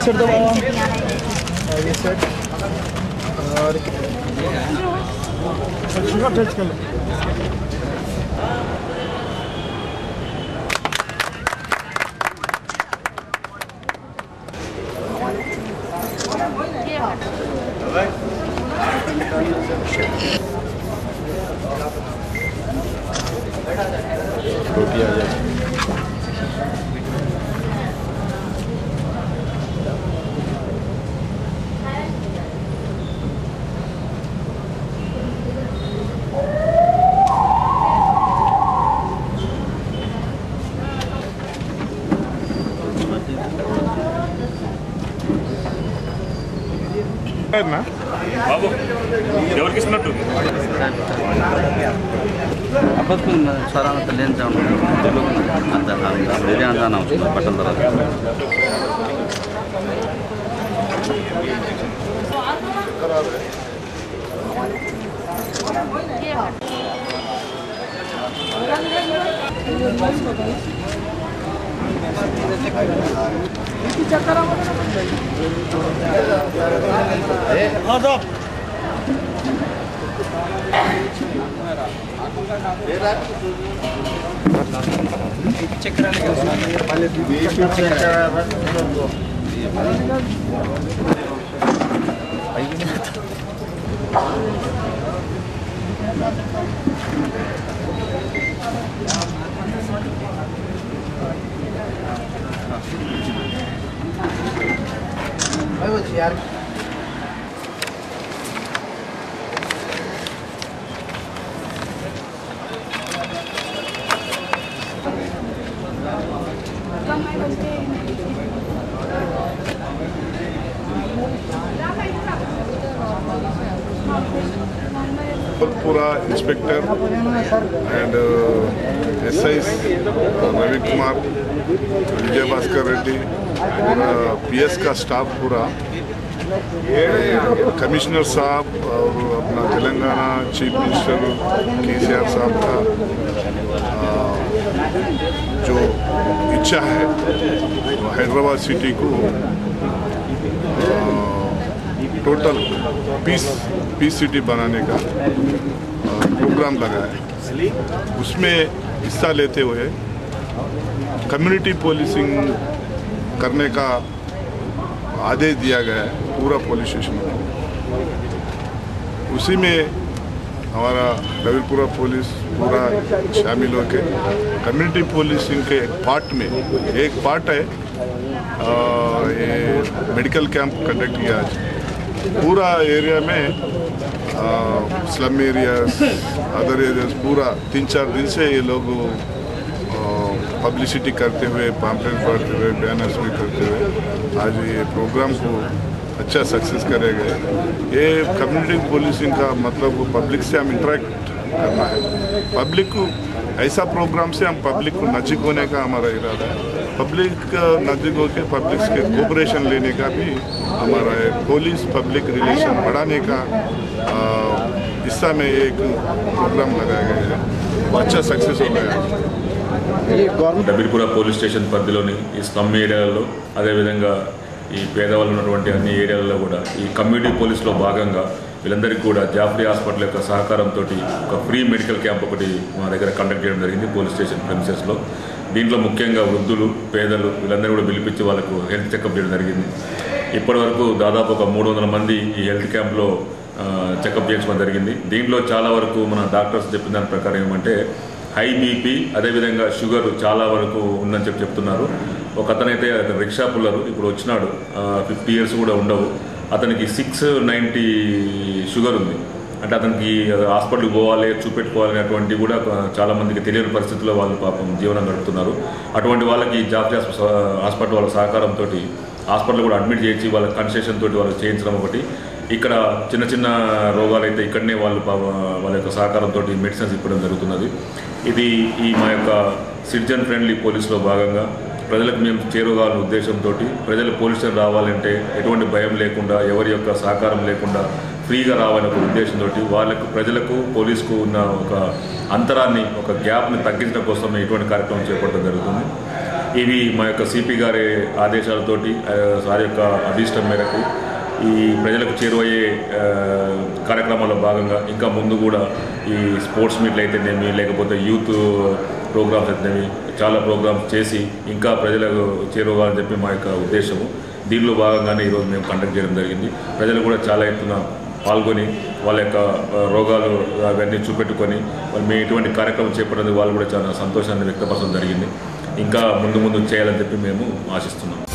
Set दबाओ ये set और टच कर लो रोटी आ जाए ना बाबू ఎవరికి ఇస్తున్నట్టు అప్పటికి స్వరాలు తెలియని తెలుగు అంత వేరే అందాన వస్తుంది పట్టణ తర్వాత यार पूरा inspector and SIs Ravi Kumar Vijay Bhaskar Reddy पूरा पीएस का स्टाफ पूरा कमिश्नर साहब और अपना तेलंगाना चीफ मिनिस्टर केसीआर साहब का जो इच्छा है हैदराबाद सिटी को टोटल पीस सिटी बनाने का प्रोग्राम लगा है। उसमें हिस्सा लेते हुए कम्युनिटी पोलिसिंग करने का आदेश दिया गया है पूरा पुलिस स्टेशन को। उसी में हमारा रविपुरा पुलिस पूरा शामिल होकर कम्युनिटी पोलिसिंग के एक पार्ट है ये मेडिकल कैंप कंडक्ट किया आज पूरा एरिया में स्लम एरियाज अदर एरियाज पूरा 3-4 दिन से ये लोग पब्लिसिटी करते हुए पैम्पलेट पढ़ते हुए बैनर्स भी करते हुए आज ये प्रोग्राम को अच्छा सक्सेस करेगा। ये कम्युनिटी पुलिसिंग का मतलब पब्लिक से हम इंटरेक्ट करना है। पब्लिक को ऐसा प्रोग्राम से हम पब्लिक को नज़दीक होने का हमारा इरादा है। पब्लिक नज़दीक होकर पब्लिक के कोऑपरेशन लेने का भी हमारा है। पुलिस पब्लिक रिलेशन बढ़ाने का हिस्सा में एक प्रोग्राम लगाया गया है, अच्छा सक्सेस हो गया है। డబిల్పుర పోలీస్ స్టేషన్ పరిధిలోని ఈ స్లమ్ ఏరియాలలో అదేవిధంగా ఈ పేదవాళ్ళు ఉన్నటువంటి అన్ని ఏరియాలలో కూడా ఈ కమ్యూనిటీ పోలీస్లో భాగంగా వీళ్ళందరికీ కూడా జాఫ్రీ హాస్పిటల్ యొక్క సహకారంతో ఒక ఫ్రీ మెడికల్ క్యాంప్ ఒకటి మా దగ్గర కండక్ట్ చేయడం జరిగింది పోలీస్ స్టేషన్ ప్రెమిసెస్లో। దీంట్లో ముఖ్యంగా వృద్ధులు పేదలు వీళ్ళందరూ కూడా పిలిపించి వాళ్ళకు హెల్త్ చెకప్ చేయడం జరిగింది। ఇప్పటివరకు దాదాపు ఒక 300 మంది ఈ హెల్త్ క్యాంప్లో చెకప్ చేయించడం జరిగింది। దీంట్లో చాలా వరకు మన డాక్టర్స్ చెప్పిన దాని ప్రకారం ఏమంటే హై బీపీ అదేవిధంగా షుగర్ చాలా వరకు ఉందని చెప్తున్నారు। ఒక అతనైతే రిక్షా పుల్లరు ఇప్పుడు వచ్చినాడు, 50 years కూడా ఉండవు, అతనికి 690 షుగర్ ఉంది। అంటే అతనికి హాస్పిటల్కి పోవాలి చూపెట్టుకోవాలి అటువంటి కూడా చాలామందికి తెలియని పరిస్థితుల్లో వాళ్ళు పాపం జీవనం గడుపుతున్నారు। అటువంటి వాళ్ళకి జాఫ్రీ హాస్పిటల్ వాళ్ళ సహకారంతో హాస్పిటల్ కూడా అడ్మిట్ చేయించి వాళ్ళ కన్సెషన్ తోటి వాళ్ళు చేయించడం ఒకటి। ఇక్కడ చిన్న చిన్న రోగాలు అయితే ఇక్కడనే వాళ్ళ యొక్క సహకారంతో మెడిసిన్స్ ఇవ్వడం జరుగుతున్నది। ఇది ఈ మా యొక్క సిటిజన్ ఫ్రెండ్లీ పోలీసులో భాగంగా ప్రజలకు మేము చేరువగాలని ఉద్దేశంతో ప్రజలు పోలీస్ స్టేషన్ రావాలంటే ఎటువంటి భయం లేకుండా ఎవరి యొక్క సహకారం లేకుండా ఫ్రీగా రావాలనే ఒక ఉద్దేశంతో వాళ్ళకు ప్రజలకు పోలీసుకు ఉన్న ఒక అంతరాన్ని ఒక గ్యాప్ని తగ్గించడం కోసం ఇటువంటి కార్యక్రమం చేపట్టడం జరుగుతుంది। ఇవి మా యొక్క సిపి గారి ఆదేశాలతోటి వారి యొక్క అభీష్టం మేరకు ఈ ప్రజలకు చేరువయ్యే కార్యక్రమాల్లో భాగంగా ఇంకా ముందు కూడా ఈ స్పోర్ట్స్ మీట్లు అయితేనేమి లేకపోతే యూత్ ప్రోగ్రామ్స్ అయితేనేమి చాలా ప్రోగ్రామ్స్ చేసి ఇంకా ప్రజలకు చేరువగాలని చెప్పి మా యొక్క ఉద్దేశము. దీనిలో భాగంగానే ఈరోజు మేము కండక్ట్ చేయడం జరిగింది. ప్రజలు కూడా చాలా ఎత్తున పాల్గొని వాళ్ళ యొక్క రోగాలు అవన్నీ చూపెట్టుకొని మేము ఇటువంటి కార్యక్రమం చేపట్టేందుకు వాళ్ళు కూడా చాలా సంతోషాన్ని వ్యక్తపరచడం జరిగింది. ఇంకా ముందు చేయాలని చెప్పి మేము ఆశిస్తున్నాం.